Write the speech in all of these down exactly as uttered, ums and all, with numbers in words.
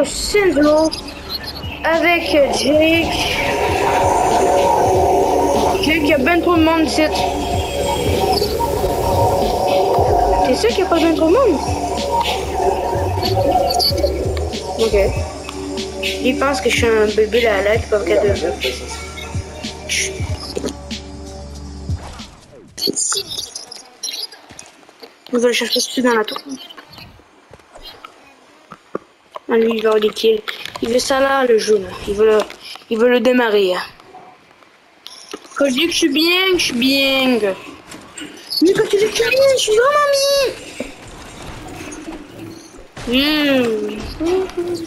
sur Cinderella avec Jake. Jake, il y a ben trop de monde ici. T'es sûr qu'il n'y a pas ben trop de monde? Ok. Il pense que je suis un bébé là là qui peut regarder le jeu. On va le chercher dessus dans la tour. Ah, lui, il va avoir des kills. Il veut ça là, le jeu, là. Il veut le, il veut le démarrer. Hein. Quand je dis que je suis bien, que je suis bien. Mais quand tu dis que je suis bien, je suis vraiment bien. Mmh.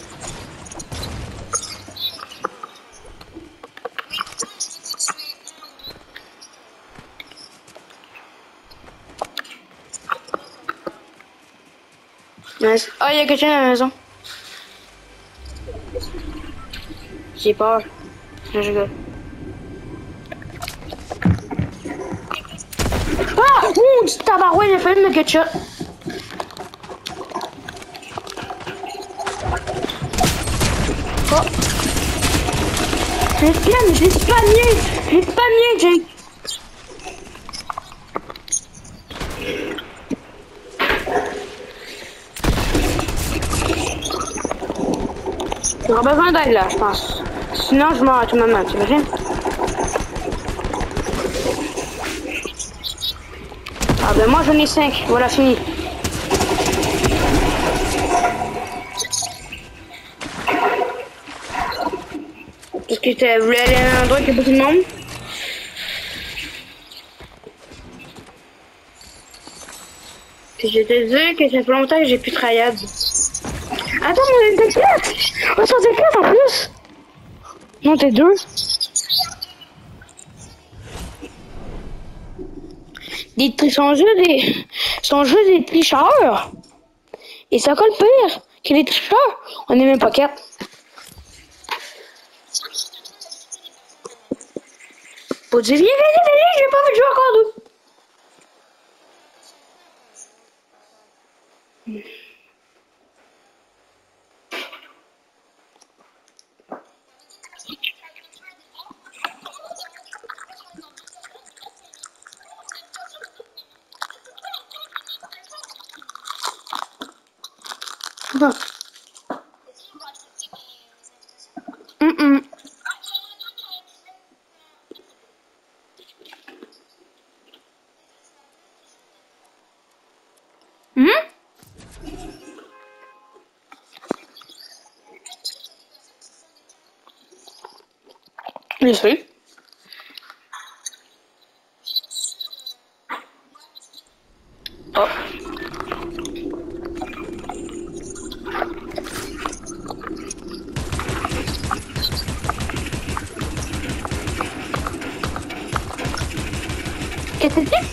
Nice. Ah, il y a quelqu'un à la maison. J'ai peur. Je rigole. Ah! Ouh, du tabarouette, j'ai fait une ketchup. Oh! Je l'ai spamé, je l'ai spamé! Je l'ai spamé, Jake! J'aurai besoin d'aide là, je pense. Sinon, je meurs à tout moment, t'imagines? Ah ben moi j'en ai cinq, voilà fini. Est-ce que tu voulais aller à un endroit qui a beaucoup de monde? Puis je te dis que ça fait longtemps que j'ai plus tryout. Attends, on est quatre! On sont quatre en plus! Non, t'es deux. Des sont juste des sont juste des tricheurs. Et c'est encore le pire que les tricheurs. On est même pas quatre. Faut dire viens, viens, viens, j'ai pas envie de jouer encore deux. Non. Mm -mm. Mm? Je sais. Oh. Qu'est-ce que c'est?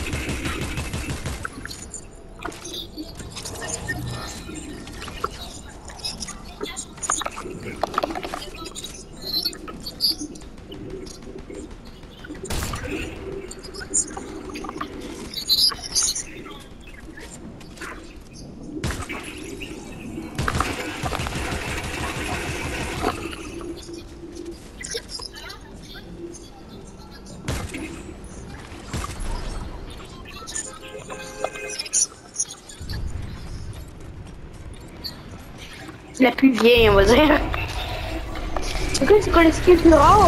La plus vieille, on va dire. C'est quoi, c'est quoi le skill plus rare?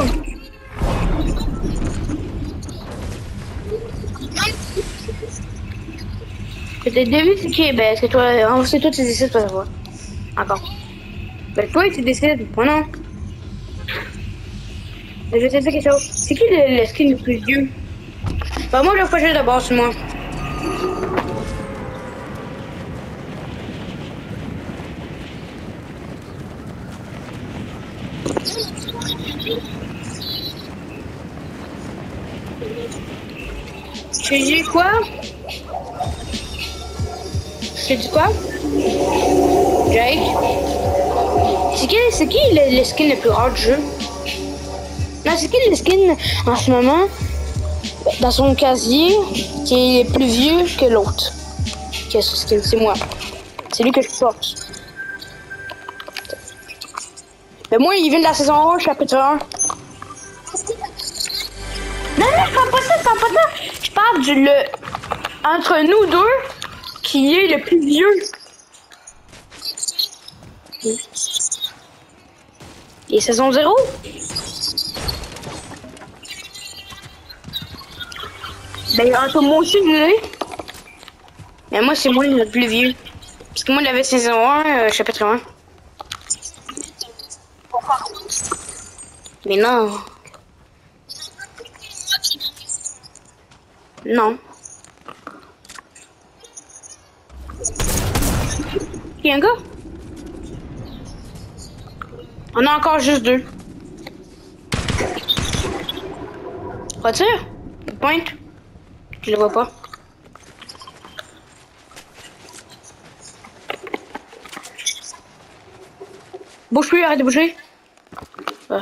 Peut-être début, c'est qui? Ben, c'est toi, c'est toi, tu décides, toi, voir. Encore. Ben, toi, tu décides, moi non. Je vais te dire quelque chose. C'est qui le, le skin le plus vieux? Ben, moi, je vais faire d'abord sur moi. Tu dis quoi? Tu dis quoi? Jake? C'est qui, c'est qui le, le skin le plus rare du jeu? Non, c'est qui le skin en ce moment dans son casier qui est plus vieux que l'autre? Que ce skin, c'est moi. C'est lui que je porte. Mais moi, il vient de la saison un, chapitre un. Non, non, je parle pas ça, je parle pas ça. Je parle du le entre nous deux qui est le plus vieux. Et saison zéro? Ben, entre moi aussi, je l'ai. Mais moi, c'est moi le plus vieux. Parce que moi, j'avais saison un, euh, chapitre un. Mais non. Non. Il y a un gars? On a encore juste deux. Retire. Pointe. Je le vois pas. Bouge plus, arrête de bouger. Ouais.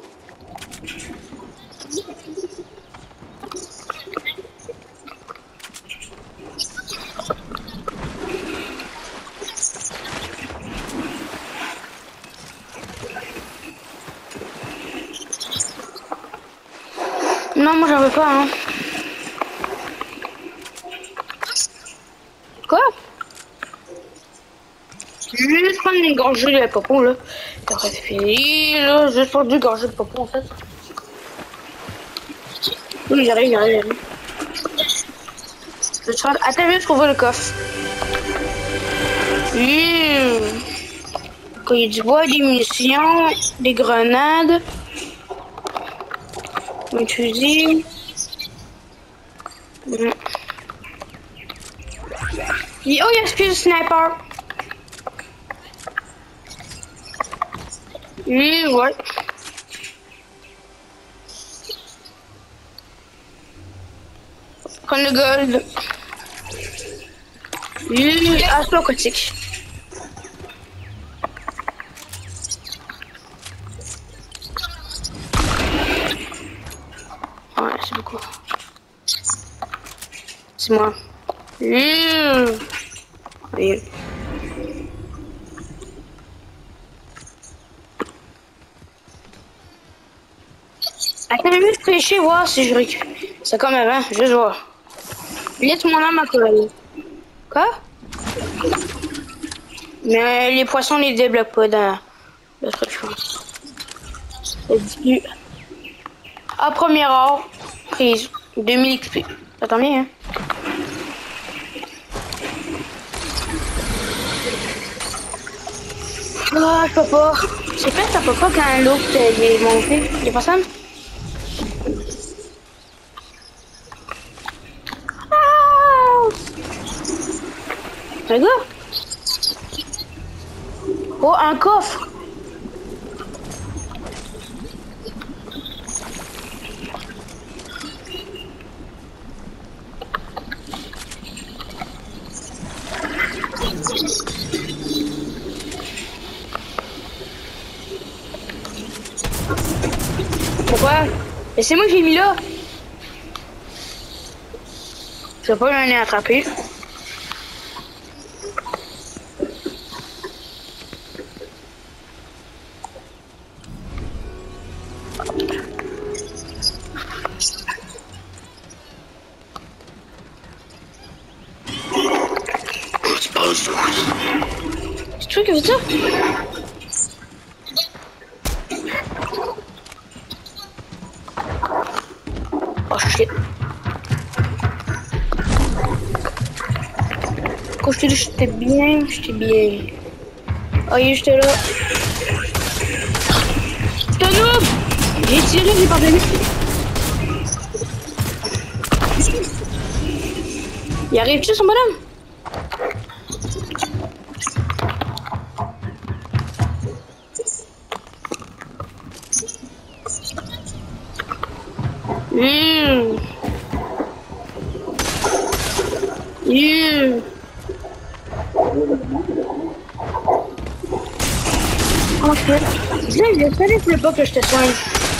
Non, moi j'en veux pas, hein. Quoi? Je vais juste prendre une gorgée de popo, là. Après c'est fini, là. Juste prendre deux gorgées de popo, en fait. Oui, j'arrive, j'arrive, j'arrive. Je vais te faire... Attends, je vais trouver le coffre. Mmh. Quand il y a du bois, des munitions, des grenades. Un fusil. Mmh. Et oh, il y a ce pied sniper. Oui, ouais. Prends le gold. Oui, assaut aquatique. Ouais, c'est beaucoup. C'est moi. Mmh. Oui. Attends, je vais juste pêcher, voir si je récupère. C'est comme avant, juste voir. Laisse mon âme à coller. Quoi? Mais les poissons ne les débloquent pas dans le truc, je pense. Ça dit plus. À première heure, prise. deux mille X P. Ça tombe bien, hein? Ah, je peux pas. C'est fait, ça peut pas quand l'autre est monté. Les personnes? Ah! Un gars? Oh, un coffre! Pourquoi? Et c'est moi qui l'ai mis là. Je vais pas m'en attraper. C'est toi qui fais ça? Oh shit. Quand je te dis que j'étais bien, j'étais bien. Oh, il est juste là. C'est un noob! J'ai tiré, j'ai pas donné. Il arrive-tu son bonhomme? Mmh. Mmh. Oh shit. Viens, je savais plus pas que je te soigne.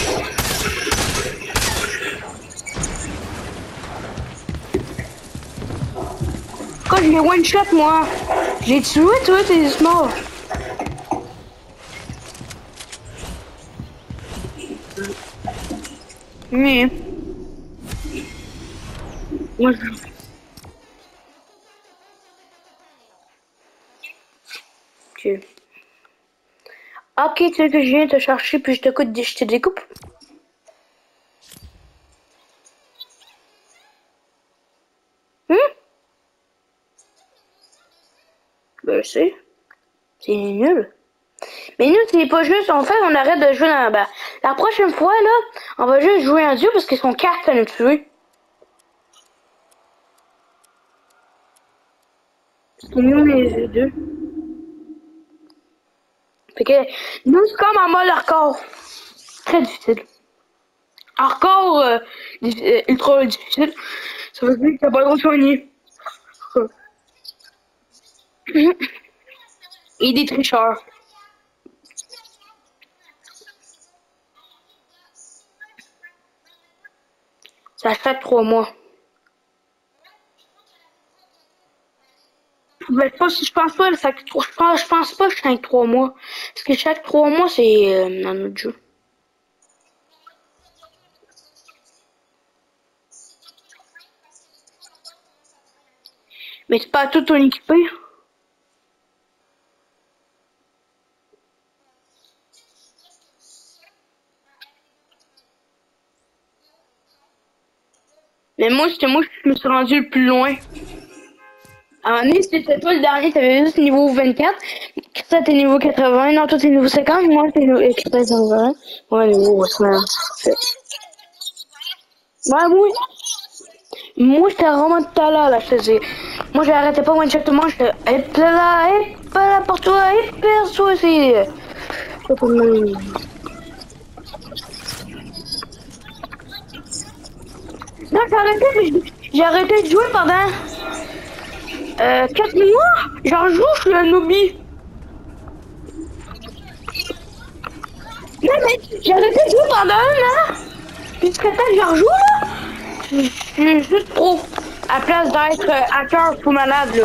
Quand je l'ai one shot moi. J'ai tué toi, t'es mort. Mais... Moi, je... Ok. Ok, tu sais que je viens te chercher puis je te, coupe, je te découpe. Hum? Ben, je sais. C'est nul. Mais nous, c'est pas juste, en fait, on arrête de jouer dans la barre. La prochaine fois, là, on va juste jouer en duo parce que son carte, ça nous tuer. C'est nous les deux. Fait que, nous, c'est comme en mode hardcore. Très difficile. Hardcore, euh, euh, ultra difficile. Ça veut dire que t'as pas le droit de soigner. Et des tricheurs. Ça fait trois mois. Ben, je pense, je pense pas, ça, je pense, je pense pas que chaque trois mois. Parce que chaque trois mois, c'est euh, dans notre jeu. Mais c'est pas tout ton équipé. Mais moi, c'était moi qui me suis rendu le plus loin. À un moment donné, c'était toi le dernier, t'avais juste niveau vingt-quatre. Toi, t'es niveau quatre-vingts. Non, toi, t'es niveau cinquante. Moi, t'es niveau quatre-vingts. Ouais, niveau cinquante. Ouais, moi, moi, j'étais vraiment tout à l'heure, là, je te dis. Moi, j'arrêtais pas one-shot tout le monde. J'étais, hop là, hop là, pour toi, hop là, toi aussi. Non, j'ai arrêté, mais j'ai arrêté de jouer pendant euh, quatre mois. J'en joue, je suis un newbie. Non, mais j'ai arrêté de jouer pendant un an. Puis ce que t'as, j'en joue, là. Je suis juste pro. À place d'être euh, hacker tout malade, là.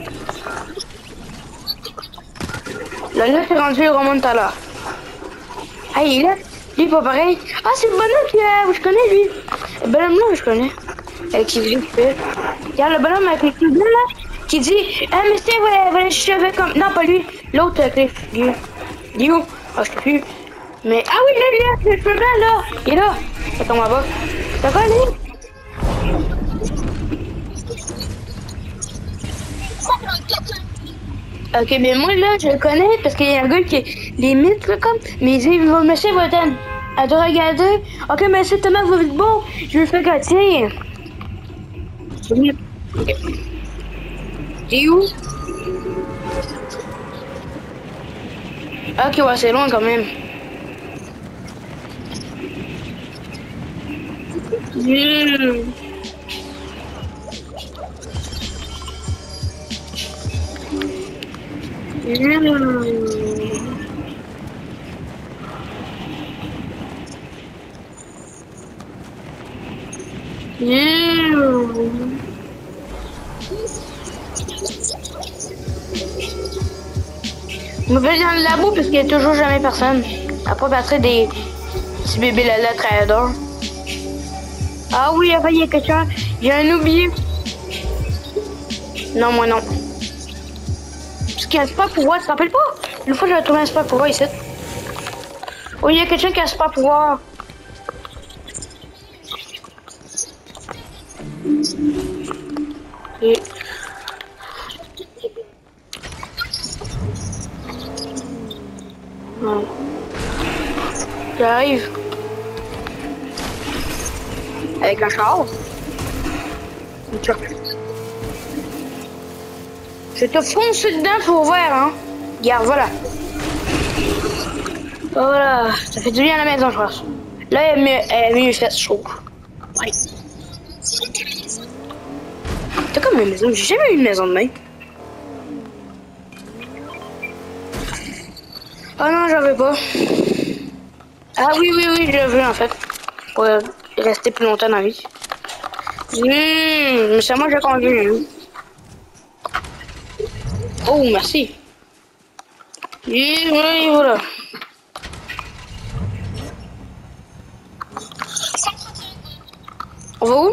Là, là, c'est rendu Roman tout à l'heure. Ah, il est là. Lui, pas pareil. Ah, c'est le bonhomme qui, euh, je connais, lui. Le bonhomme là, je connais. Avec qui vient, fait. Regarde le bonhomme avec les petits bleus, là, qui dit, ah, mais c'est, voilà, voilà, je savais comme. Non, pas lui. L'autre, avec les cheveux. Dis où? Ah, je sais plus. Mais, ah oui, là, lui, avec les cheveux blancs, là. Il est là. Ça tombe en bas. Ça va, lui? Ok, mais moi là, je le connais parce qu'il y a un gars qui les mythes là comme. Mais il dit, va monsieur va t'en à te regarder. Ok, mais c'est tellement vous êtes bon. Je lui fais gâter. T'es où? Ok, ouais, c'est loin quand même. Mmh. Mmh. Mmh. Je me fais dans le labo parce qu'il n'y a toujours jamais personne. Après, battre des petits bébés là trader. Ah oui, enfin, il y a quelqu'un. J'ai un oublié. Non, moi non. Parce qu'il y a un super pouvoir, tu te rappelles pas? Une fois, j'ai trouvé un super pouvoir ici. Oh, il y a quelqu'un qui a un super pouvoir. Et... Ouais. J'arrive. Avec un char. Je te fonce dedans pour ouvert, hein. Regarde, voilà. Voilà, ça fait du bien à la maison, je pense. Là, elle a mis une fesse chaude. Ouais. T'as comme une maison, j'ai jamais eu une maison de même. Oh non, j'en veux pas. Ah oui, oui, oui, je veux en fait. Pour rester plus longtemps dans la vie. Mmh, mais c'est moi que j'ai conduit. Oh, merci. Et oui, voilà. On va où?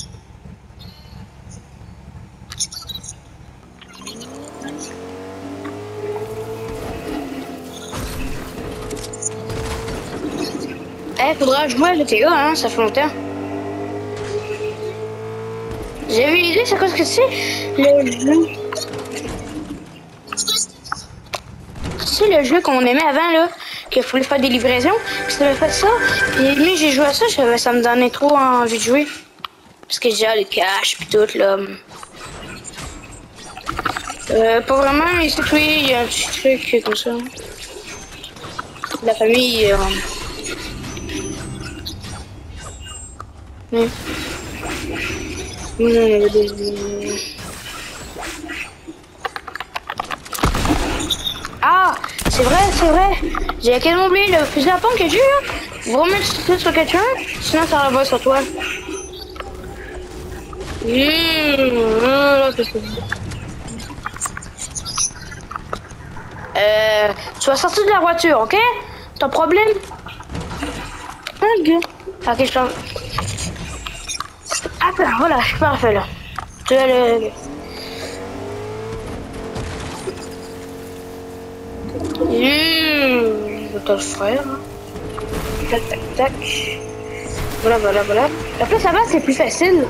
Eh, faudra jouer à G T A, hein, ça fait longtemps. J'ai eu une idée, c'est quoi ce que c'est? Le jeu. C'est le jeu qu'on aimait avant, là, qu'il fallait faire des livraisons. Puis ça m'a fait ça. Puis lui, j'ai joué à ça, ça, ça me donnait trop envie de jouer. Parce que j'ai le cash, puis tout, là. Euh, pas vraiment, mais c'est oui, il y a un petit truc comme ça. La famille. Euh... Oui. Mmh, des... Ah, c'est vrai, c'est vrai. J'ai quasiment oublié le fusil à pompe que j'ai là. Vous remettez ça sur quelqu'un, sinon ça va sur toi. Mmh, là, c'est ça. Euh, tu vas sortir de la voiture, ok? T'as un problème? Ok. Ok, je t'en... Attends, voilà, je suis parfait là. Tu vas le... Mmh, je vais te le faire. Tac, tac, tac. Voilà, voilà, voilà. Après, ça va, c'est plus facile.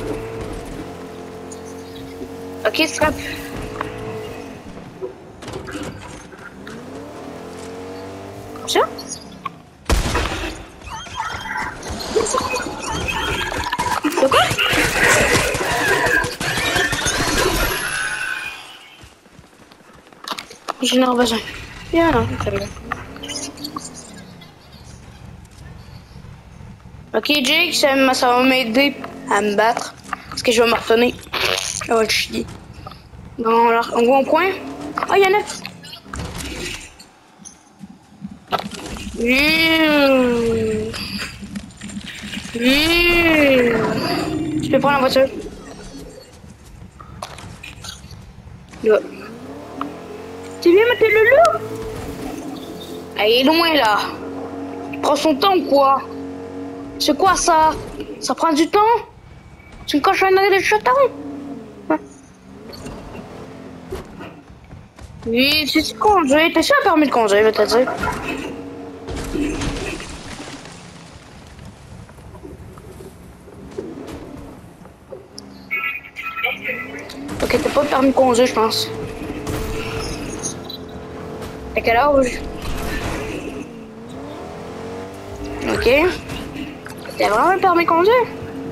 Ok, strap. Ça? De quoi? J'en ai besoin. Bien, non, très bien. Ok, Jake, ça, ça va m'aider à me battre. Parce que je vais me retenir. Ça va le chier. Bon, alors, on voit un point. Ah, oh, il y en a. Mmh. Mmh. Tu peux prendre la voiture. Là. Tu viens mettre le loup? Elle est loin là. Il prend son temps ou quoi? C'est quoi ça? Ça prend du temps? C'est une cochonnerie de chaton? Hein? Oui, c'est tu conduis. T'es sûr un permis de conduire, je vais te dire. Ok, t'as pas de permis de conduire, je pense. À quel âge? Ok. T'as vraiment un permis de conduire?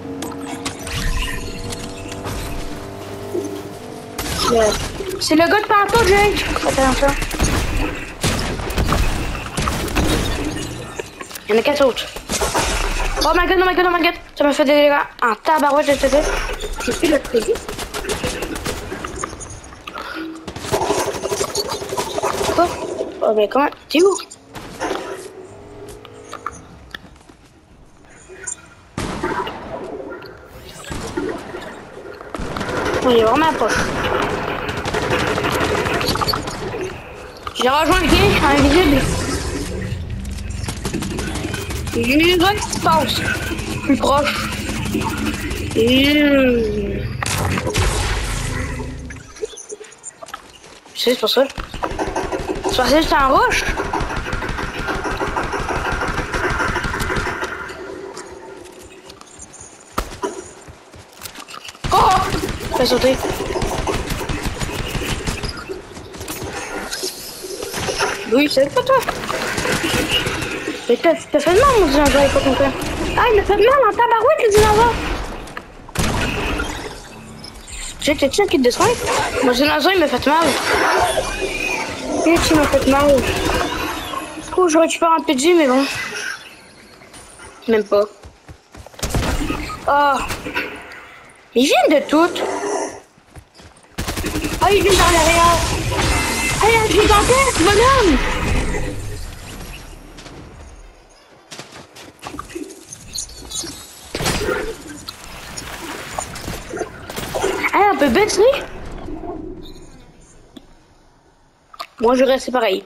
Ouais. C'est le gars de tantôt, Jake. Attends, attends. Il y en a quatre autres. Oh my god, oh my god, oh my god. Ça m'a fait des dégâts en tabarouette, je te dis. J'ai plus le crédit. Quoi? Oh ben comment? T'es où? Oh, il est vraiment poche. J'ai rejoint le gars invisible. Il va qui se passe. Plus proche. Mmh. C'est pour ça. C'est parce que c'est un roche. Oh! Fais sauter. Oui, c'est pas toi. Mais t'as fait mal, mon dinosaure, il faut qu'on fait. Ah, il m'a fait mal en tabarouette, le dinosaure. Tu sais, t'es-tu un kit de soin? Mon dinosaure, il m'a fait mal. Et tu m'as fait mal. Du coup, je récupère un P G, mais bon. Même pas. Oh. Ils viennent de toutes. Ah, ils viennent dans l'arrière. Ah, il y a un gigantesque, bonhomme. Ah, un peu bête, lui. Moi, je reste pareil.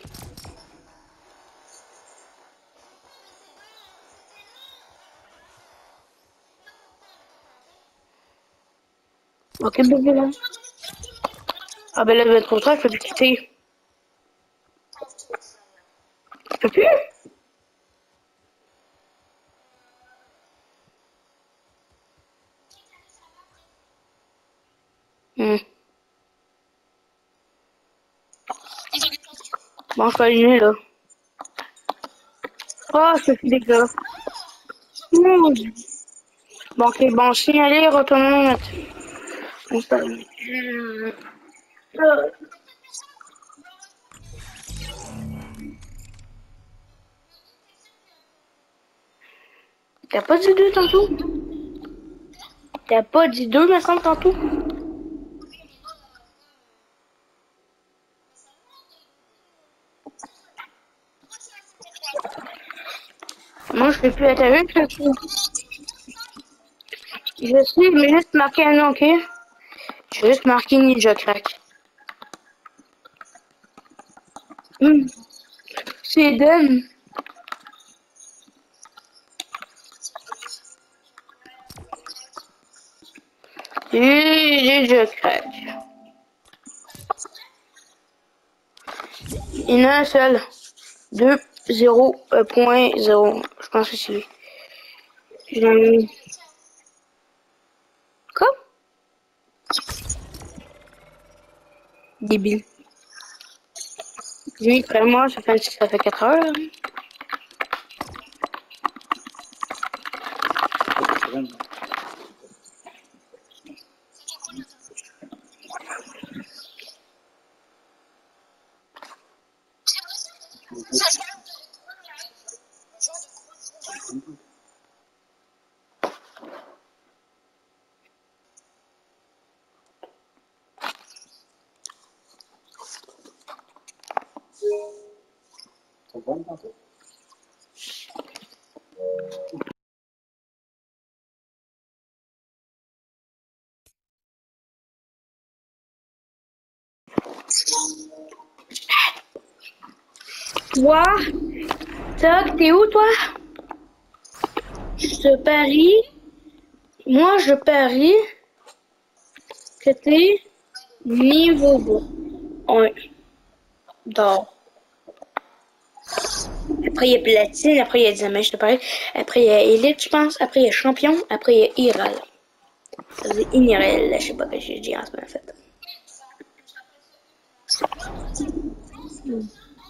Ok, bébé, là. Ah, ben là, je vais être trop tard, je peux plus quitter. Je peux plus? Hmm. Bon, je peux allumer, là. Oh, je suis dégueu. Mmh. Bon, ok, bon, signaler, retournons mettre. On s'allume. Hmm. Euh. T'as pas dit deux tantôt? T'as pas dit deux, me semble, tantôt? Moi, je fais plus être avec, là. Je sais, mais juste marquer un nom, ok? Je vais juste marquer Ninja Crack. Hmm. C'est Eden. Ninja Crack. Il y en a un seul. deux, zéro, point zéro. Je pense que c'est lui. J'ai... Quoi? Débile. Lui, après moi, ça fait, ça fait quatre heures. Toi, Toc, t'es où, toi? Je parie. Moi, je parie que t'es niveau un d'or. Après, il y a platine. Après, il y a diamant, je te parie. Après, il y a élite, je pense. Après, il y a champion. Après, il y a Iral. Ça veut dire Inirel. Je sais pas ce que j'ai dit en ce moment, en fait. Hmm.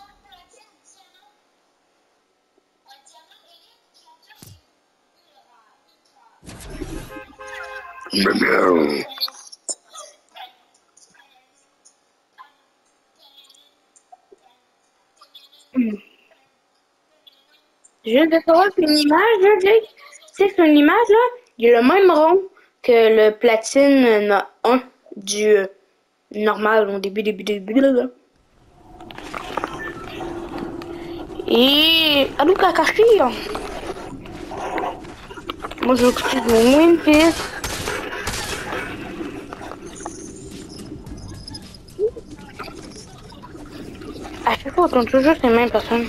Juste de savoir qu'une image, là, Jake, tu sais, c'est une image, là, il y a le même rond que le platine un du euh, normal au début, début, début, là. là. Et... Allô, Kakashi, hein. Moi, je veux que tu joues One Piece. À chaque fois, on tourne toujours les mêmes personnes.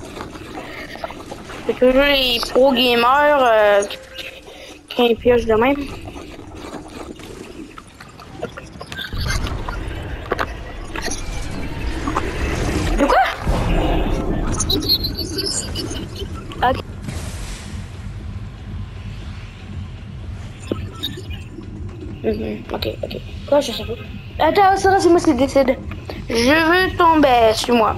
C'est toujours les pro gamers euh, qui piochent de même. De quoi? Ok. Mhm, ok, ok. Quoi, je sais pas. Attends, ça, c'est moi qui décide. Je veux tomber sur moi.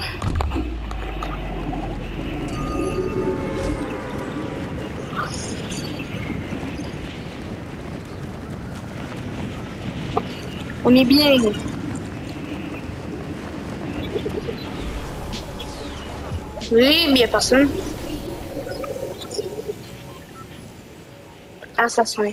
On est bien. Oui, bien personne. Assassin.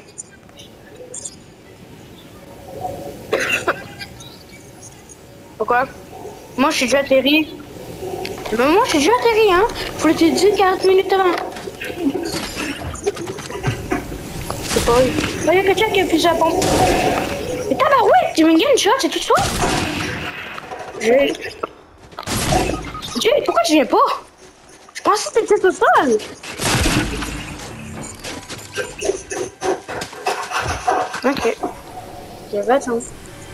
Pourquoi? Moi, je suis déjà atterri. Mais moi, je suis déjà atterri, hein. Faut le te dire quarante minutes avant. C'est pas vrai. Il y a quelqu'un qui a plus à pompe. Mais tabarouette, tu me gagnes une shot, c'est tout ça? Je... Jay, pourquoi tu viens pas? Je pensais que t'étais tout seul. Ok. Je vais attendre.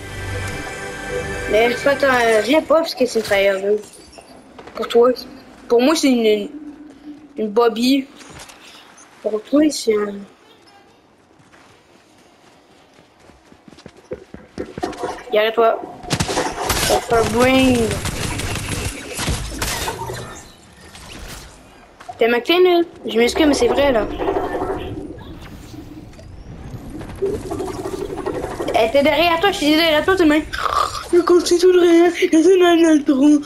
Mais je t'en viens pas parce que c'est une travailleuse. Pour toi. Pour moi, c'est une, une, une Bobby. Pour toi, c'est un... Y'a toi. Ça va faire bring. T'es McLean, là? Je m'excuse, mais c'est vrai, là. Elle était derrière toi, je suis derrière toi, t'es même. Je continue tout le rien, je suis dans le trou.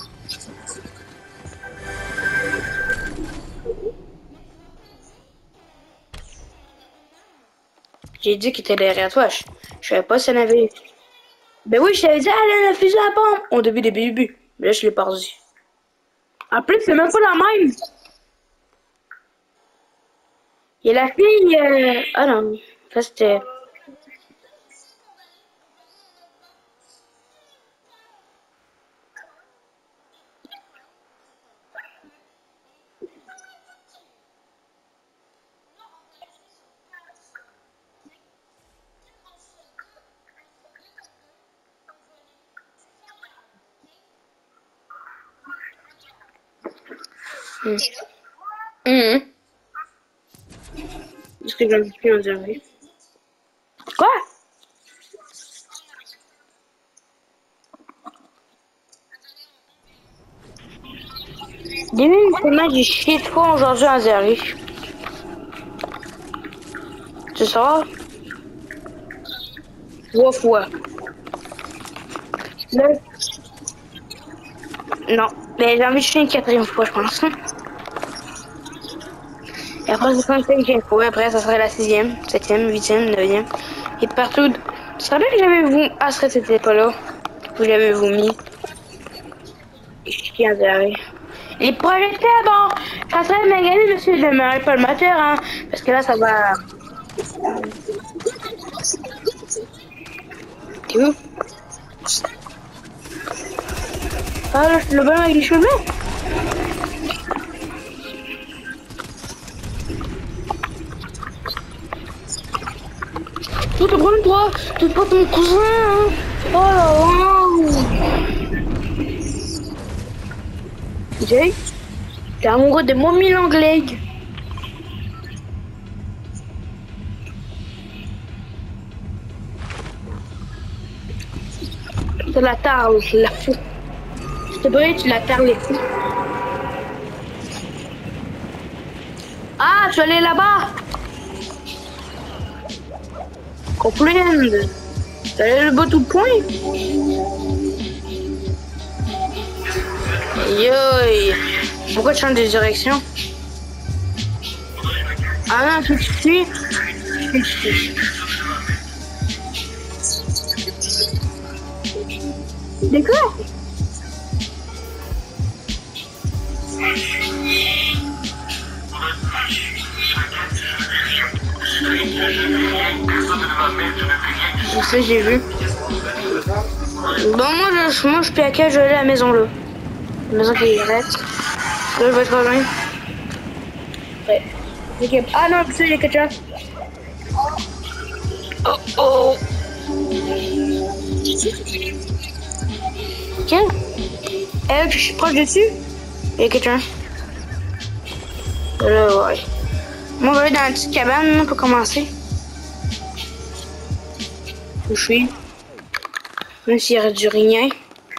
J'ai dit qu'il était derrière toi, je, je savais pas si elle avait. Ben oui, je t'avais dit, elle a la fusée à pompe au début des débuts. Mais là, je l'ai perdu. En plus, c'est même pas la même. Il y a la fille. Euh... Ah non, ça c'était. Mmh. Mmh. Est-ce que j'en ai plus en dire? Quoi? Début, justement, j'ai chié de fois aujourd'hui en Zéry. Tu sais? Trois fois. Là... Non, mais j'ai envie de chier une quatrième fois, je pense. Et après, ce sera une cinquième fois. Après, ça serait la sixième, septième, huitième, neuvième. Et partout. Tu savais que j'avais vous. Ah, ce serait c'était pas là. Où j'avais vomi. Et je suis en Zéry. Les projecteurs, bon, ça serait magané, monsieur, je n'aimerais pas le moteur, hein. Parce que là, ça va. T'es où? Ah, là, le bonhomme avec les cheveux blancs. Tout te prends toi, t'es pas ton cousin, hein. Oh là là. Jay, t'es amoureux de moi mille anglais. C'est la tarle, la fou. Je te brille, tu la tarles les fous. Ah, tu allais là-bas. Comprendre. T'allais le bas tout point. Yoï. Pourquoi tu changes de direction? Ah non, tout de suite. Tout de suite. D'accord. Je sais, j'ai vu. Bon, moi, je, moi, je suis à quel je vais aller à la maison là. La maison qui est arrête. Là, je vais être rejoindre. Ouais. Okay. Ah non, c'est les ketchup. Oh oh. Tiens. Eh, je suis proche dessus. Il y a quelqu'un. Là, ouais. Moi, je vais aller dans la petite cabane pour commencer. Où je suis. Même s'il reste du rien.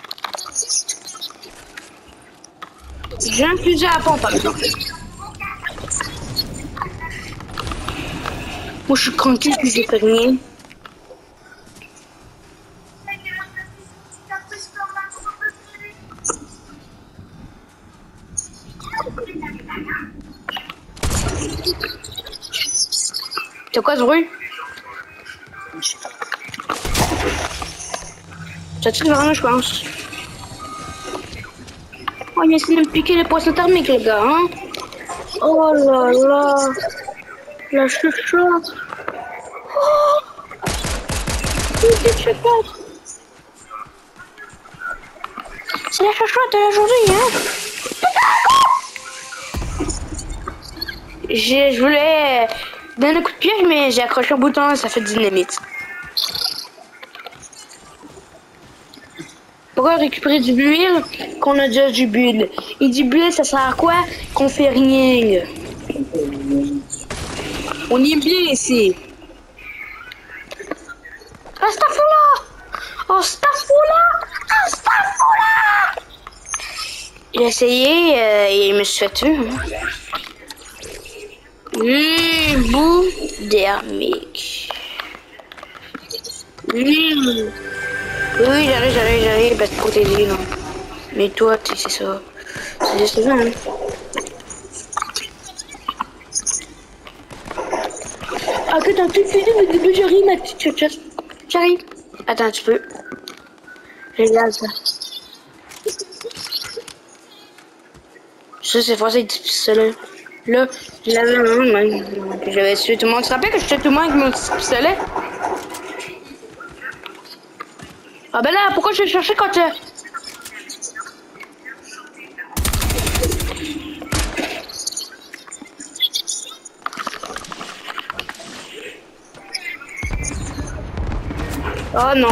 J'ai un fusil à pompe, par exemple. Moi, je suis tranquille que j'ai fait rien. C'est quoi ce bruit? Ça tire vraiment, je pense. Oh, il essaie de me piquer les poissons thermiques, les gars, hein? Oh là là! La chuchote! Oh! C'est la chuchote! C'est la chuchote de la journée, hein? Je voulais donner un coup de pied, mais j'ai accroché au bouton et ça fait dynamite. Pourquoi récupérer du bulle qu'on a déjà du bulle? Et du bulle, ça sert à quoi? Qu'on fait rien. On est bien ici. Astaghfirullah! Astaghfirullah! Astaghfirullah! J'ai essayé euh, et je me suis fait tuer. Mmh, bout dermique. Mmh. Oui, j'arrive, j'arrive, j'arrive, bah, pour t'aider, non. Mais toi, tu sais ça. C'est décevant, hein. Ah, que t'as tout fait au début, j'arrive, ma petite chuchotte. J'arrive. Attends, tu peux. Je regarde ça. Ça, c'est facile, ce pistolet. Là, je l'avais un, j'avais tué tout le monde. Tu te rappelles que je tuais tout le monde avec mon petit pistolet? Ah ben là, pourquoi je vais chercher quand tu... Oh non.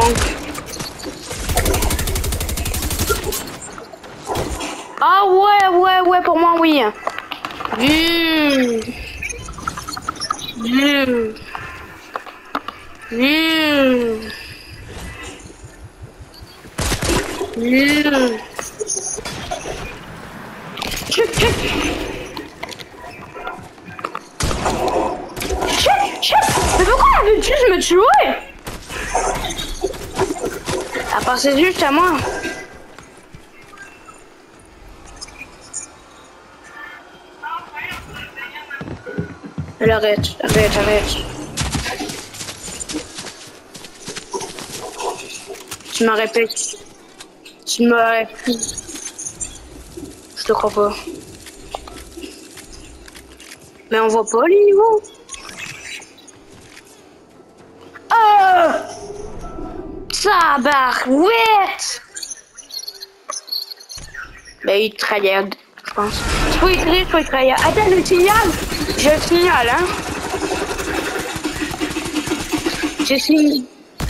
Ah ouais, ouais, ouais, pour moi, oui. Mmh. Mmh. Mmh. Mmh. Chut, chut. Chut, chut. Mais pourquoi la veux-tu me tuer? À part c'est juste à moi. Elle arrête, arrête, arrête. Tu m'as répété. Tu m'as répété. Je te crois pas. Mais on voit pas les niveaux. Oh! Tabarouette! Ben il trahit, je pense. Soit il trahit, soit il trahit. Attends, le signal! Je le signale, hein? Je signale.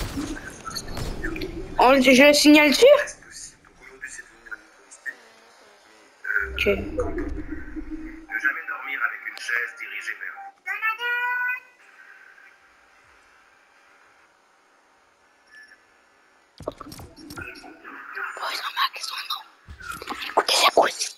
On, je le signale-tu? Ok. Ne jamais dormir avec une chaise dirigée vers vous. Oh, ils ont marqué son nom. Écoutez sa cousin.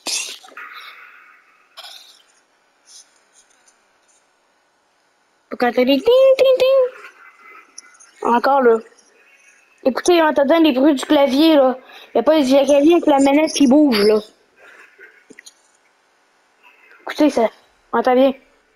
Quand t'as des ting ting ting. Encore là. Écoutez, on entend les bruits du clavier là. Y a pas les claviers avec la manette qui bouge là. Écoutez ça. On entend bien.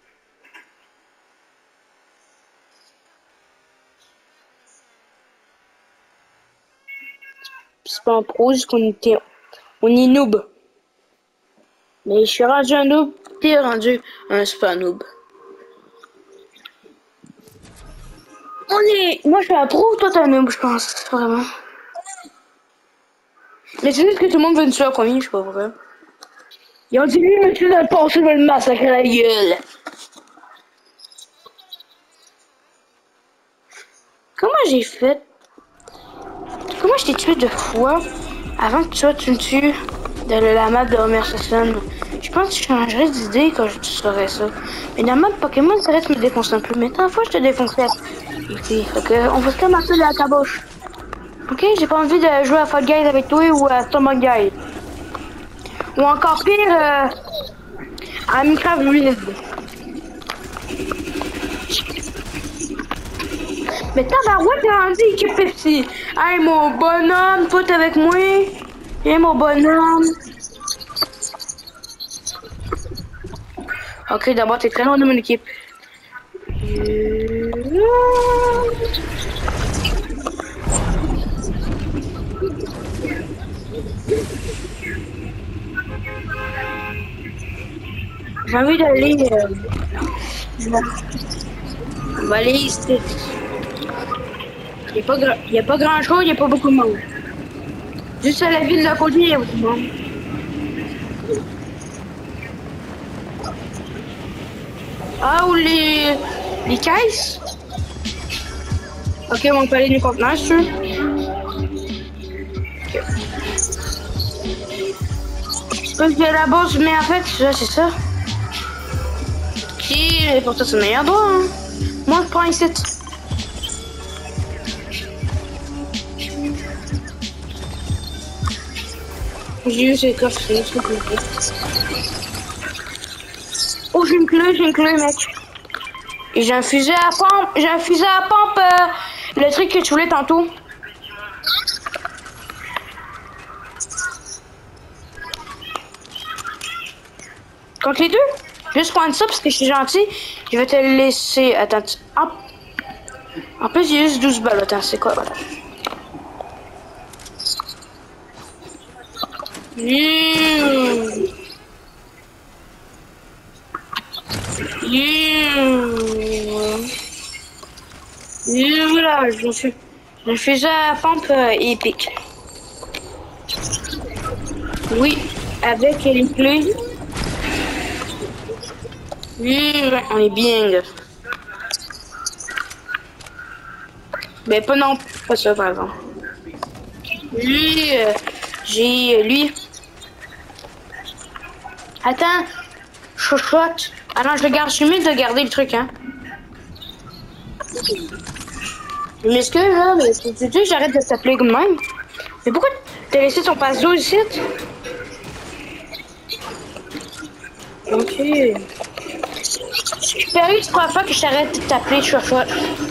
C'est pas un pro, juste qu'on était. On est noob. Mais je suis rendu un noob, t'es rendu un super noob. On est. Moi je suis un pro, toi t'es un noob, je pense, vraiment. Mais c'est juste que tout le monde veut me tuer en premier, je sais pas pourquoi. Ils ont dit lui, mais tu l'as pensé de le massacrer la gueule. Comment j'ai fait? Comment je t'ai tué deux fois avant que toi tu me tues dans la map de Homer Simpson? Je pense que je changerais d'idée quand je saurais ça. Mais dans la map Pokémon, ça reste me défoncer un peu. Mais tant fois je te défoncerais. Okay, fait on va se commencer de la caboche. Ok, j'ai pas envie de jouer à Fall Guys avec toi ou à Stomach Guy. Ou encore pire, euh, à Minecraft Reed. Mais tabarouette, t'es rendu équipe Pepsi. Hey mon bonhomme, toi t'es avec moi. Hey mon bonhomme. Ok, d'abord t'es très loin de mon équipe. J'ai envie d'aller. Euh... On va aller ici. Il n'y a pas grand, il y a pas grand chose, il n'y a pas beaucoup de monde. Juste à la ville d'à côté, il y a beaucoup de monde. Ah, ou les, les caisses. Ok, on peut aller du conteneur, tu veux. Ok. Parce que la base, mais en fait, là, c'est ça. Qui, pour toi, c'est le meilleur doigt, hein. Moi, je prends ici. J'ai eu ces coffres, c'est juste compliqué. Oh, j'ai une clé, j'ai une clé, mec. Et j'ai un fusil à pompe, j'ai un fusil à pompe, euh, le truc que tu voulais tantôt. Contre les deux? Juste prendre ça parce que je suis gentil. Je vais te le laisser. Attends. Hop. En plus, il y a juste douze balles. Attends, c'est quoi? Voilà. Mmh. Mmh. Mmh. Voilà, je suis. Je fais à pompe euh, épique. Oui, avec les clés. Mmh, on est bien là. Mais pas non, pas ça par exemple. Lui, euh, j'ai lui. Attends, chochotte. Ah non, je le garde, je suis mieux de garder le truc, hein. Je m'excuse là, mais tu dis que j'arrête de t'appeler comme même. Mais pourquoi t'as laissé ton passe d'eau ici? Ok. Je suis perdu, tu crois pas que je t'arrête de t'appeler chochotte.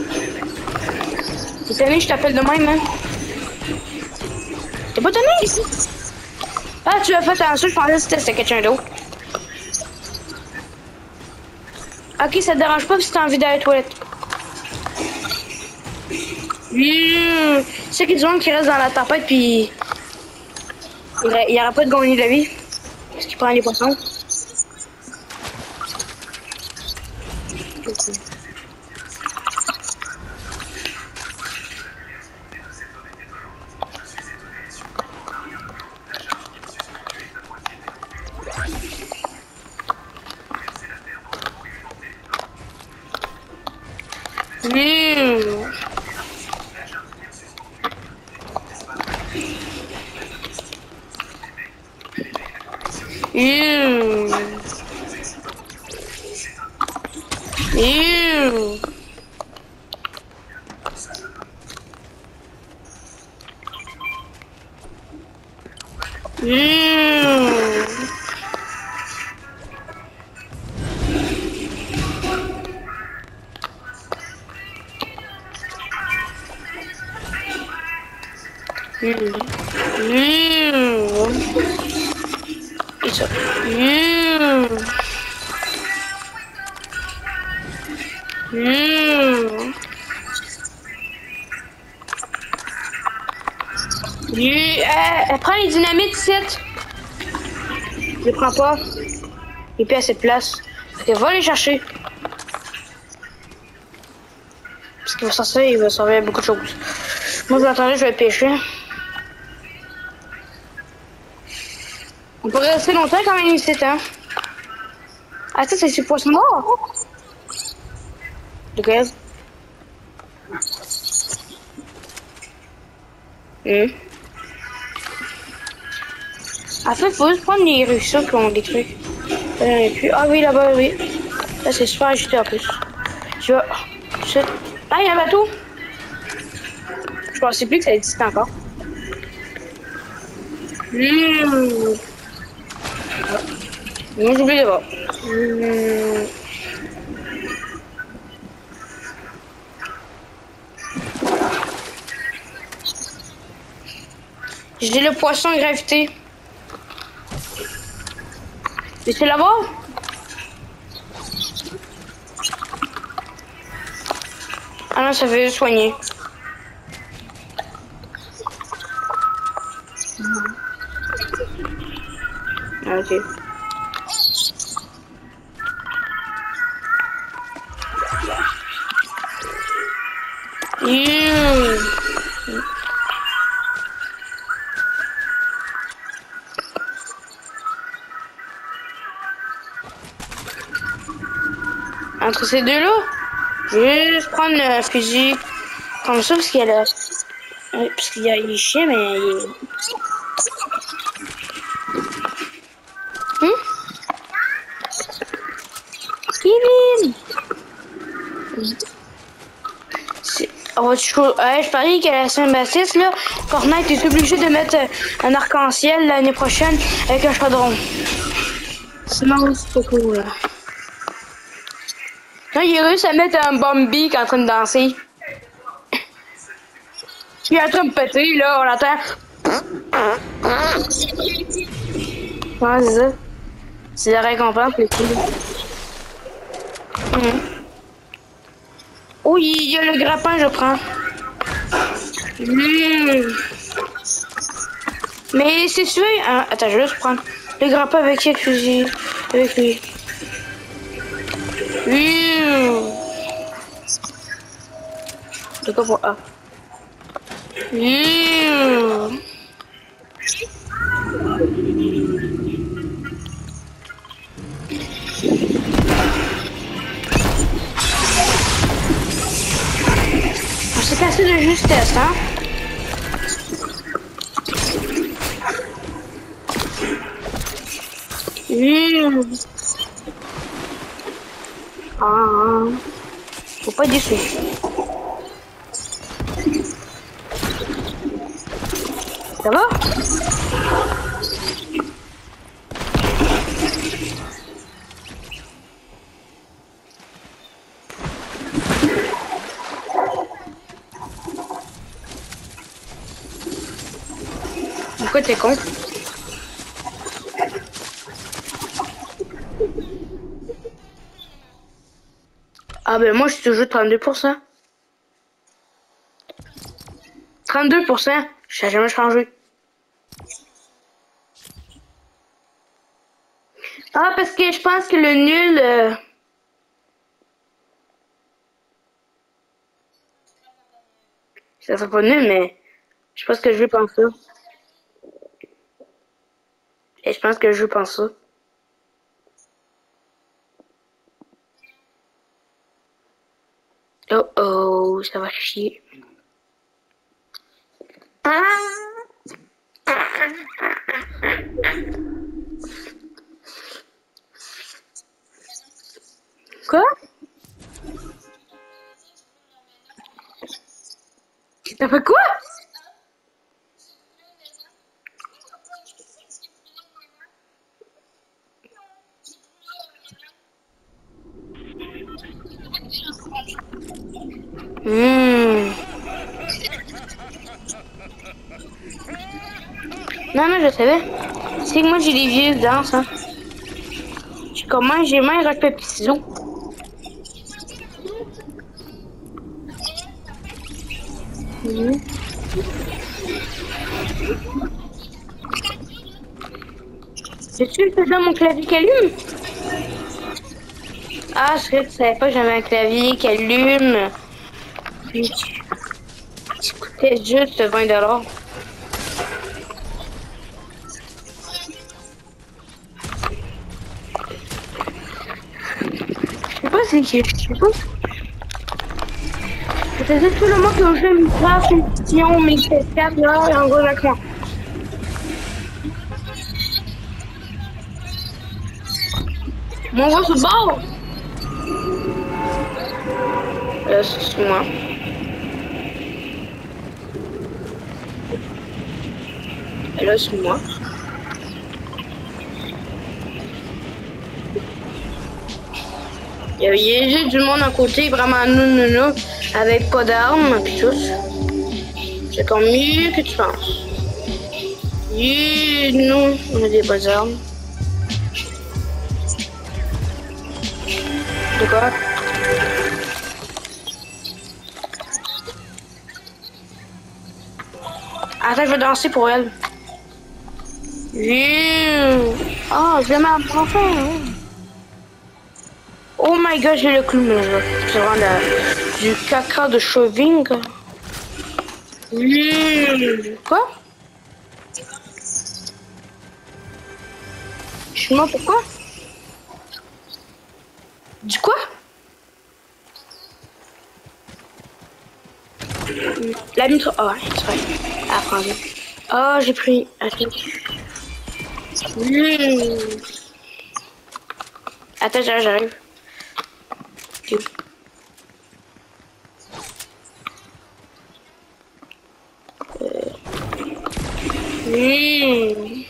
T'es tanné, je t'appelle de même, hein. T'es pas tanné? Ah, tu as fait un saut, je pensais que c'était quelqu'un d'autre. Ok, ça te dérange pas si t'as envie d'aller aux toilettes. Mmh. Tu sais qu'il y a du monde qui reste dans la tempête puis il n'y aura pas de gagner de la vie. Parce qu'il prend les poissons. Okay. Mmh. Mmh. Mmh. Mmh. Mmh. Mmh. Et ça. Mmh. Mmh. Mmh. Elle prend les dynamites ici. Je les prends pas. Et puis à cette place. Fait que va les chercher. Parce qu'il va sortir, il va servir à beaucoup de choses. Moi je vais attendre, je vais pêcher. On pourrait rester longtemps quand même ici, hein. Ah ça c'est ce poisson mort. De gaz. Hum. En fait, il faut juste prendre les ruisseaux qui ont des trucs. Euh, puis, ah oui, là-bas, oui. Là, c'est super agité en plus. Tu vois. Ah, il y a un bateau. Je pensais plus que ça existait encore. Mmh. Moi, j'oublie d'abord. Mmh. J'ai le poisson gravité. Et c'est là-bas? Ah non, ça veut soigner. Ah, ok. Mmh. Entre ces deux-là, je vais juste prendre un fusil comme ça parce qu'il y a le... Parce qu'il y a les chiens, mais... Il... On va toujours. Ouais, je parie qu'à la Saint-Baptiste, là, Fortnite est obligé de mettre un arc-en-ciel l'année prochaine avec un chaudron. Sinon, c'est pas cool. Là. Non, il est réussi à mettre un Bambi qui est en train de danser. Il est en train de péter, là, on l'entend. Ouais, c'est ça. C'est la récompense, c'est cool. Mmh. Oh, il y a le grappin, je prends. Mmh. Mais c'est sûr. Hein, attends, je vais juste prendre le grappin avec quel fusil. Avec lui. Mmh. C'est quoi pour A? Mmh. C'est assez de justesse, hein? Mmh. Ah. Faut pas être déçu. Ça va? Pourquoi t'es con? Ah ben moi je suis toujours trente-deux pour cent. trente-deux pour cent, ça n'a jamais changé. Ah parce que je pense que le nul... Euh... Ça sera pas nul mais je pense que je pense ça. Et je pense que je pense ça. Oh oh, ça va chier. Ah. Quoi? T'as fait quoi? Mmh. Non, non, je savais. C'est que moi, j'ai des vieux danses, hein. J'ai comment, j'ai même rock papier ciseaux. Mmh. C'est-tu que c'est mon clavier qui allume? Ah, je sais que tu savais pas que j'avais un clavier qui allume. Puis, qui coûtait juste vingt dollars. Je sais pas c'est qui, je sais pas. C'est juste tout le monde qui a joué une classe, une question, mais c'est quatre là, et en gros, avec moi. Mon gars, c'est bon! Là, c'est moi. Et là, c'est moi. Il y avait juste du monde à côté, vraiment nous, nous, nous, avec pas d'armes, pis tout. C'est comme mieux que tu penses. Et nous, on a des bonnes armes. De quoi? Attends, je vais danser pour elle. Ah, oh, je l'aime enfin. Oh my god, j'ai le clown là. C'est vraiment la, du caca de cheving. Mmh. Quoi? Je suis mort pourquoi? Du quoi? La mitro. Oh, ouais, c'est vrai. À prendre. Oh, j'ai pris. Attends. Mmh. Attends, j'arrive. Mmh.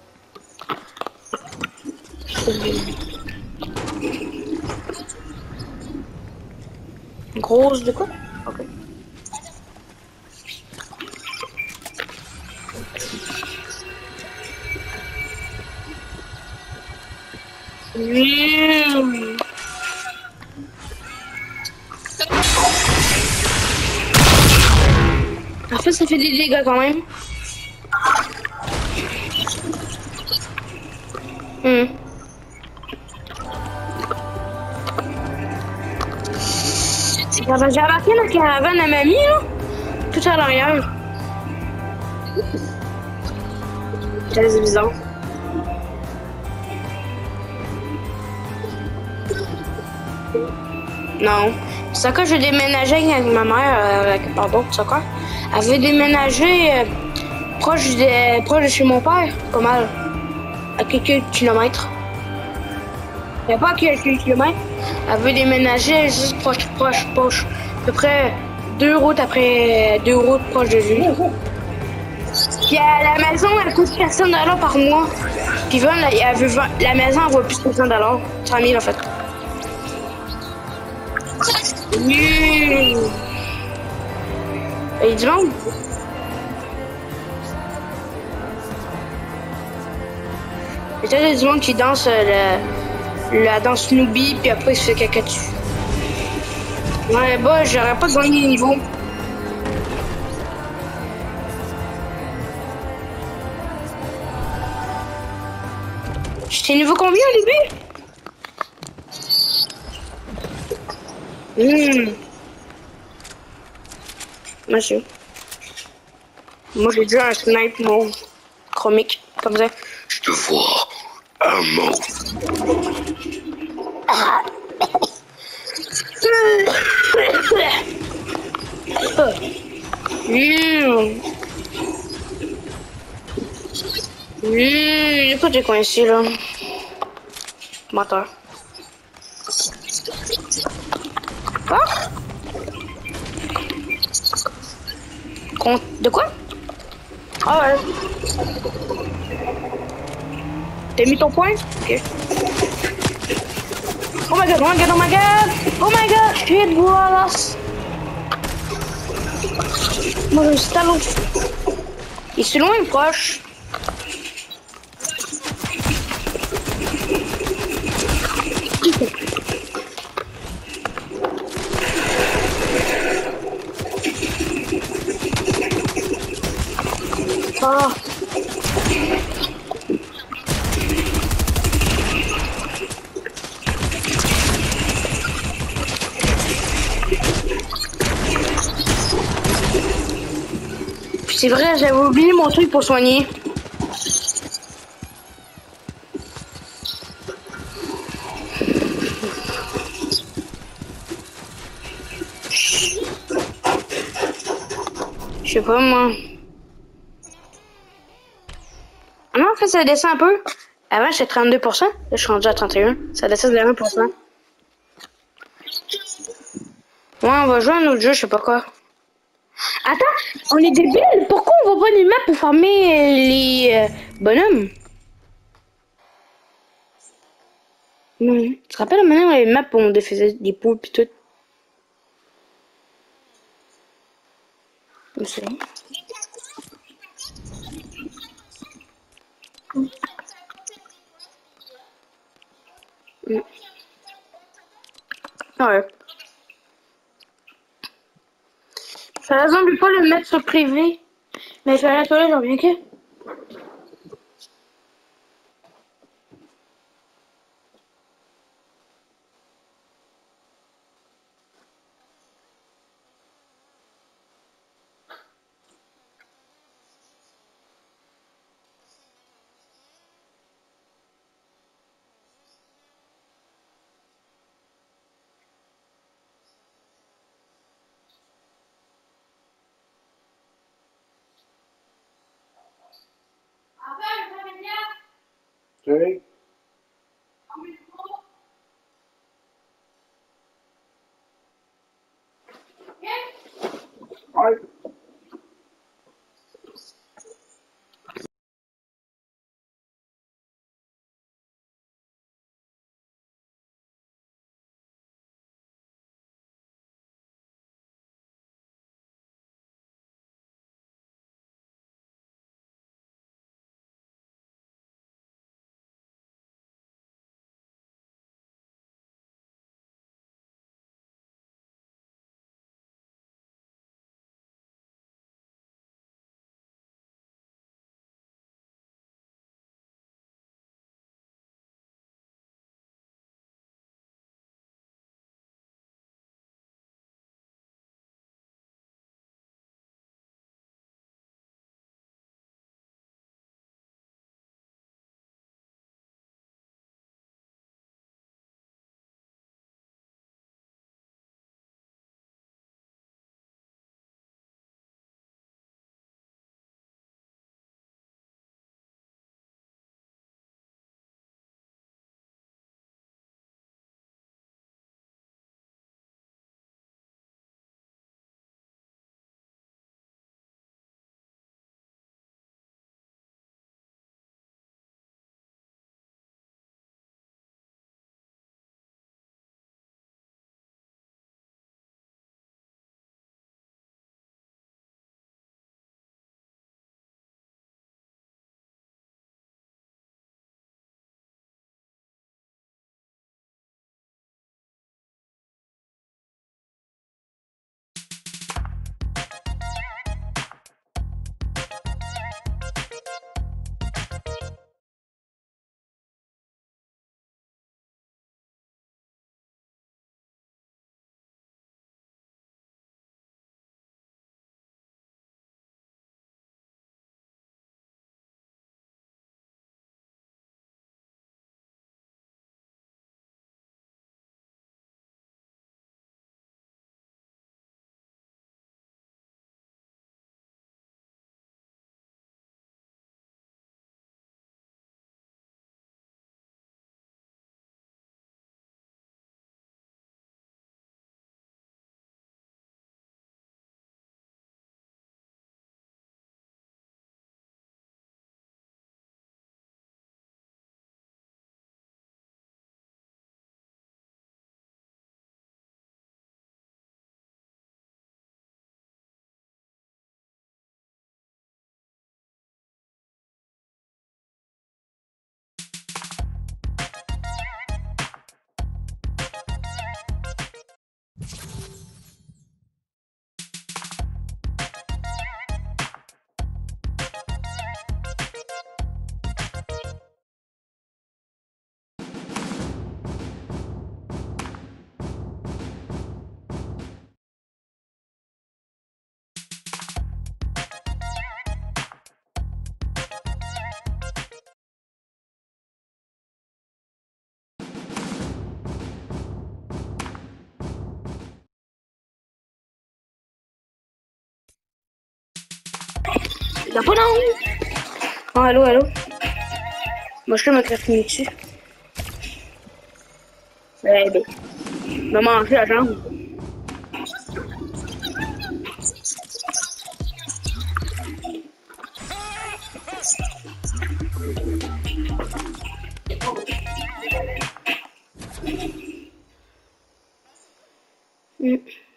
Grosse de quoi? Ok. Mmh. En fait, ça fait des dégâts quand même. Mmh. J'avais j'ai remarqué la caravane à mamie, là. Tout à l'arrière. C'est bizarre. Non. C'est quand j'ai déménagé avec ma mère, euh, avec, pardon, c'est quoi? Elle veut déménager euh, proche, de, proche de chez mon père, pas mal. À quelques kilomètres. Il n'y a pas quelques kilomètres. Elle veut déménager juste proche, proche, proche. À peu près deux routes après, deux routes proches de lui. Puis à la maison, elle coûte quatre cents dollars par mois. Puis Yvonne, la, elle veut, la maison, elle vaut plus de quatre cents dollars. cent mille en fait. Oui. Il y a du monde. Il y a du monde qui danse euh, le, la danse Snoopy, puis après il se fait caca dessus. Ouais, bah, j'aurais pas gagné le niveau. J'étais niveau combien au début? Mmh. Merci. Moi j'ai déjà un snipe, mon chromique, comme ça. Je te vois un mot. Ah. Mmh. Mmh. Écoute, j'ai coincé là. Menteur. Quoi? Compte de quoi? Ah ouais. T'as mis ton point? Ok. Oh my god, oh my god, oh my god! Oh my god! Shit, voilà! Moi je suis talon. Il est loin, proche. Ah. C'est vrai, j'avais oublié mon truc pour soigner. Je sais pas moi. Ah non, en fait, ça descend un peu. Avant, j'étais trente-deux pour cent. Là, je suis rendu à trente et un. Ça descend de un pour cent. Ouais, on va jouer à un autre jeu, je sais pas quoi. Attends, on est débiles. Pourquoi on voit pas les maps pour former les euh, bonhommes? Non. Tu te rappelles la manière où les maps on défaisait des poules pis tout? Je sais. Mm. Ouais. Par exemple, pas le mettre sur privé. Mais je vais à la toilette, j'en reviens que. Okay. Bye. Y'a pas d'en haut. Oh, allô, allô. Moi, je peux me graffiner dessus. Ouais, ben. Il m'a mangé la jambe. Mm.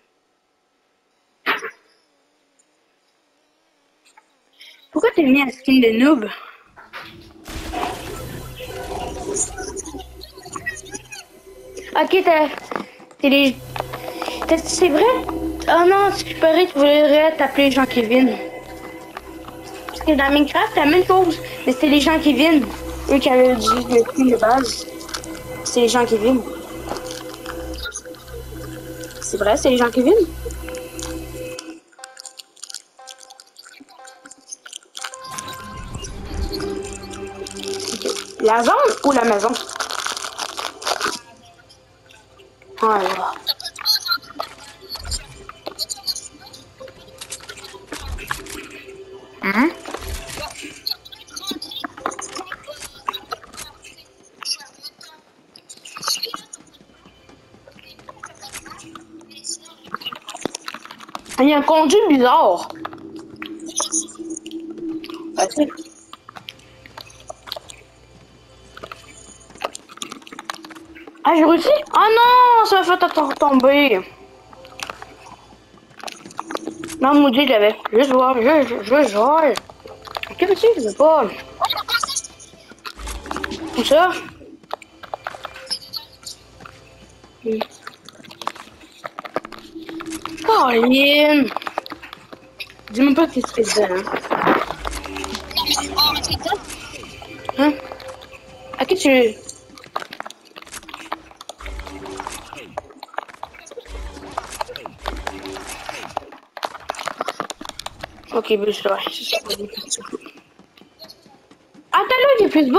Pourquoi t'as mis un skin de noob? Ok, t'as... T'es les... C'est vrai? Oh non, si je parais, tu voudrais t'appeler Jean-Kevin. Parce que dans Minecraft, c'est la même chose. Mais c'est les Jean-Kevin. Eux qui avaient dit le skin de base. C'est les Jean-Kevin. C'est vrai, c'est les Jean-Kevin? La zone ou la maison? Voilà. Hein? Il y a un conduit bizarre. Ah, ah j'ai réussi? Ah non, ça m'a fait tomber. Non, maudit, je l'avais. Juste voir, je, je, je, je. Qu'est-ce que tu veux pas? Tout ça? Hmm. Caroline! Dis-moi pas qu'est-ce que c'est dedans. Hein? À qui tu... Ok, ben c'est vrai. Attends là, il est plus bas.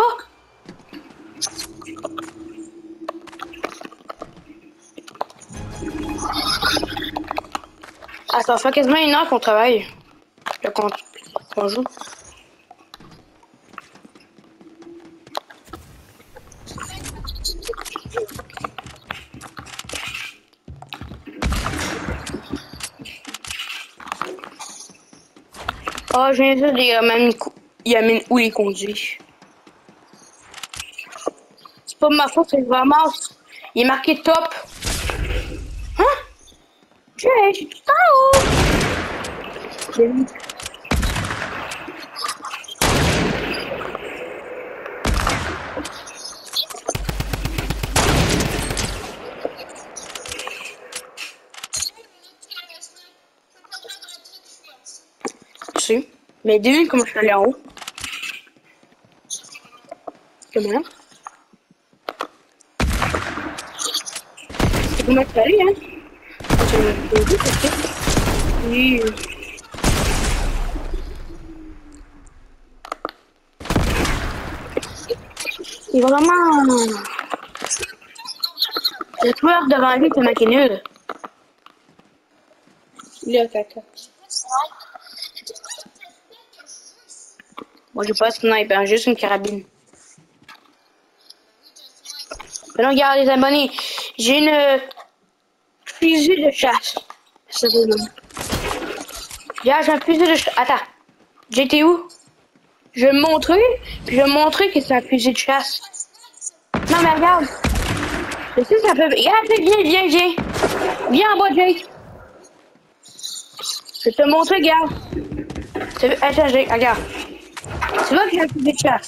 Ah, ça fait quasiment une heure qu'on travaille. Le compte qu'on joue. Oh, je viens de dire, même il amène où les conduits. C'est pas ma faute, c'est vraiment. Il est marqué top. Hein? Je suis tout en haut. J'ai vu. Si. Mais devine comment je suis allé en haut. Comment? C'est comment je suis allé, hein? Oui. C'est vraiment... Le tueur devant lui, c'est ma qui est nul. Il est caca. Moi, j'ai pas de sniper, hein, juste une carabine. Mais non, regarde les abonnés. J'ai une fusil de chasse. Ça veut dire. Regarde, j'ai un fusil de chasse. Attends. J'étais où? Je vais me montrer, puis je vais me montrer que c'est un fusil de chasse. Non, mais regarde. Je sais, ça peut... Regarde, viens, viens, viens. Viens en bas, Jake. Je vais te montrer, regarde. Attends, Jake, regarde. Tu vois que j'ai un fusil de chasse.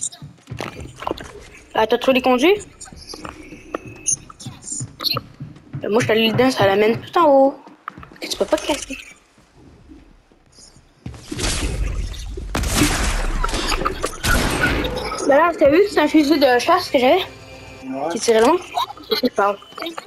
Ah, t'as trouvé les conduits? Moi, je suis allé dedans, ça l'amène tout en haut. Que tu peux pas te casser. Ben là, t'as vu, c'est un fusil de chasse que j'avais? Ouais. Qui tirait loin? C'est ce que je parle.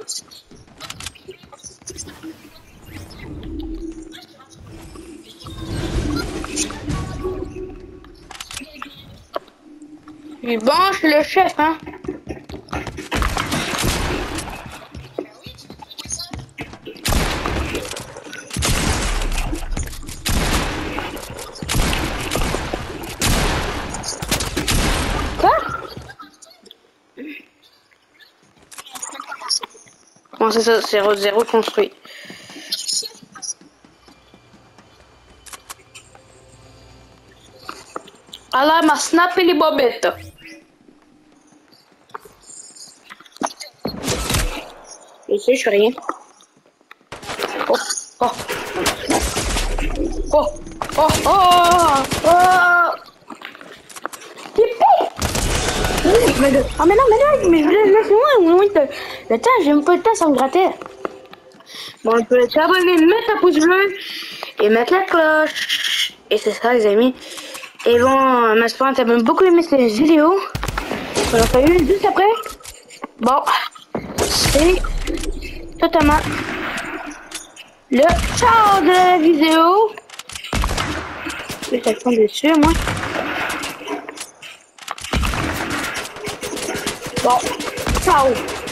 Et bon, je suis le chef, hein? Bon, c'est ça, c'est c'est reconstruit. Ah là, m'a snappé les bobettes. Je sais, je fais rien. Oh, oh. Oh, oh, oh, oh. Mais le... Ah mais non, mais non, mais je laisse laisse moi, oui, le... le temps, j'aime pas le temps, ça me grattait. Bon, on peut s'abonner, mettre un pouce bleu et mettre la cloche. Et c'est ça, les amis. Et bon, ma sport, t'as même beaucoup aimé cette vidéo. On en fait une juste après. Bon, c'est totalement le ciao de la vidéo. Je vais t'attendre dessus, moi. Bon, ciao.